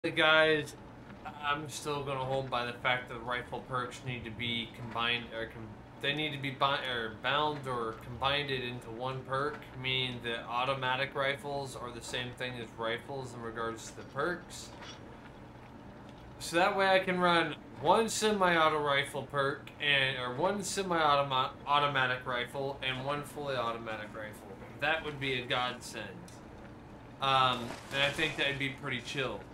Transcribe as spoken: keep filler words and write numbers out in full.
guys, I'm still gonna hold by the fact that rifle perks need to be combined, or com they need to be or bound or combined it into one perk, meaning that automatic rifles are the same thing as rifles in regards to the perks. So that way I can run one semi-auto rifle perk and or one semi-automatic rifle and one fully automatic rifle. That would be a godsend. Um, and I think that'd be pretty chill.